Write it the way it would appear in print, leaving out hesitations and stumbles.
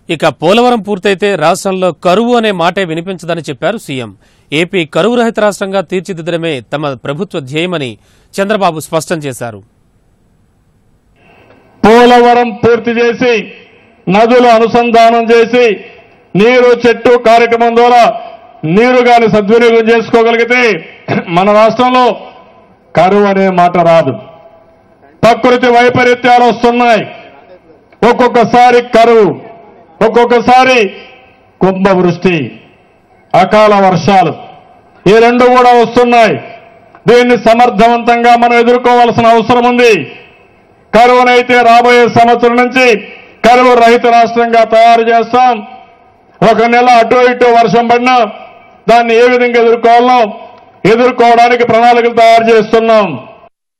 ఇక పోలవరం పూర్తయితే రాష్ట్రంలో కరువు అనే మాటే వినిపించదని చెప్పారు సీఎం. ఏపీ కరువు రహిత రాష్ట్రంగా తీర్చిదిద్దడమే తమ ప్రభుత్వ ధ్యేయమని చంద్రబాబు స్పష్టం చేశారు. పోలవరం పూర్తి చేసి నదులు అనుసంధానం చేసి నీరు చెట్టు కార్యక్రమం ద్వారా నీరు గాని సద్వినియోగం చేసుకోగలిగితే మన రాష్ట్రంలో కరువు అనే మాట రాదు. ప్రకృతి వైపరీత్యాలు వస్తున్నాయి. ఒక్కొక్కసారి కరువు, ఒక్కొక్కసారి కుంభవృష్టి, అకాల వర్షాలు, ఈ రెండు కూడా వస్తున్నాయి. దీన్ని సమర్థవంతంగా మనం ఎదుర్కోవాల్సిన అవసరం ఉంది. కరువునైతే రాబోయే సంవత్సరం నుంచి కరువు రహిత రాష్ట్రంగా తయారు చేస్తాం. ఒక నెల అటు ఇటు వర్షం పడినా దాన్ని ఏ విధంగా ఎదుర్కోవాలో ఎదుర్కోవడానికి ప్రణాళికలు తయారు చేస్తున్నాం.